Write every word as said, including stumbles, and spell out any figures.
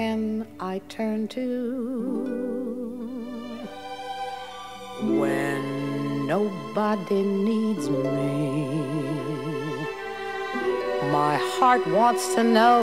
can I turn to when nobody needs me? My heart wants to know